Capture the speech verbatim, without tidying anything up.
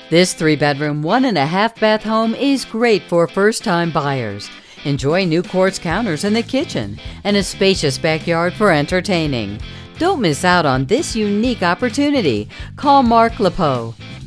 This three-bedroom, one-and-a-half-bath home is great for first-time buyers. Enjoy new quartz counters in the kitchen and a spacious backyard for entertaining. Don't miss out on this unique opportunity. Call Mark Leppo,